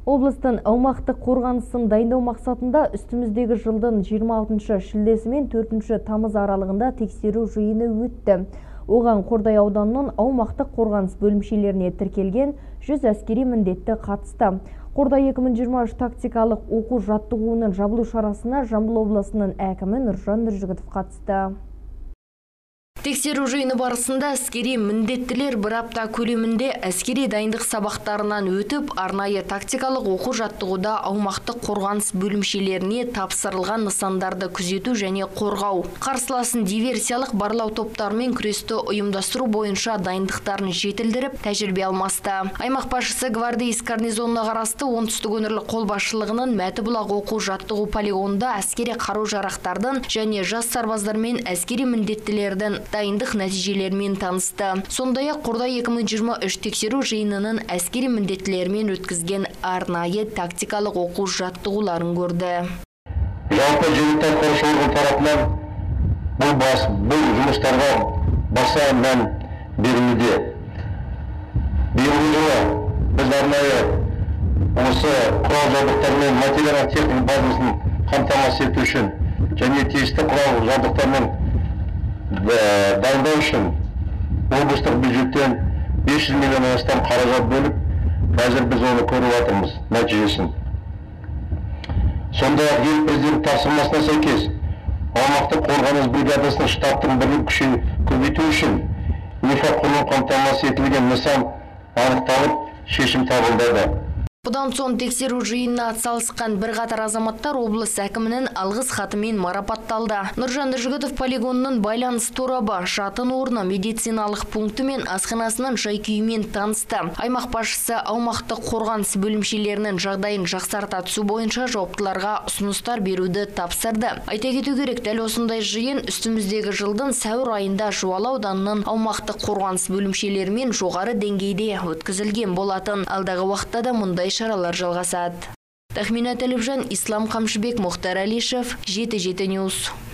Облыстың аумақтық қорғанысын дайындау мақсатында үстіміздегі жылдың 26 шілдесі мен 4 тамыз аралығында тексеру жиыны өтті. Оған Қордай ауданының аумақтық қорғаныс бөлімшелеріне тіркелген 100 әскери міндетті қатысты. Қордай 2023 тактикалық оқу жаттығуының жабылу шарасына Жамбыл облысының әкімі Нұржан Нұржігітов қатысты. Тексеру жиыны барысында әскери міндеттілер бір апта көлемінде әскери дайындық сабақтарынан өтіп, арнайы тактикалық оқу жаттығуда аумақтық қорғаныс бөлімшелеріне тапсырылған нысандарды күзету және қорғау, қарсыласын диверсиялық барлау топтарымен күресті ұйымдастыру бойынша дайындықтарын жетілдіріп, тәжірибе алмасты. Аймақ басшысы гвардейск гарнизонына қарасты оңтүстік өңірлік қолбасшылығының Мәтібұлақ оқу жаттығу полигонында әскери қару-жарақтардың және жас сарбаздармен әскери міндеттілердің дайындық нәтижелерімен танысты. Сондай-ақ Қордай 2023 тексеру жиынының әскери міндеттілерімен өткізген арнайы тактикалық оқу жаттығуларын көрді. Жалпы жергілікті атқарушы орган тарапынан бұл жұмыстарға баса мән берілуде. Биылғы жылы біз арнайы осы құрал-жабдықтар мен материалдық техника базасын қамтамасыз ету үшін және тиісті құрал-жабдықтармен дайындау үшін облыстық бюджеттен 500 миллион астам қаражат бөліп, қазір біз оны көріп жатырмыз нәтижесін. Сондай-ақ ел президент тапсырмасына сәйкес аумақтық қорғаныс бригадасының штаттың бірлік күшін көбейту үшін инфрақұрылым қамтамасыз етілген нысан анықталып, шешім табылды. Бұдан соң тексеру жиынына атсалысқан бірқатар азаматтар облыс әкімінің алғыс хатымен марапатталды. Нұржан Нұржігітов полигонының байланыс торабы, жатын орны, медициналық пункті мен асханасының жай-күйімен танысты. Аймақ басшысы аумақтық қорғаныс бөлімшелерінің жағдайын жақсарта түсу бойынша жауаптыларға ұсыныстар беруді тапсырды. Айта кету керек, дәл осындай жиын үстіміздегі жылдың сәуір айында Жуалы ауданының аумақтық қорғаныс бөлімшелерімен жоғары деңгейде өткізілген болатын. Алдағы уақытта да мұндай шаралар жалғасады. Тахмина Тәліпжан, Ислам Қамшыбек, Мұхтар Алишев, 7-7 Ньюс.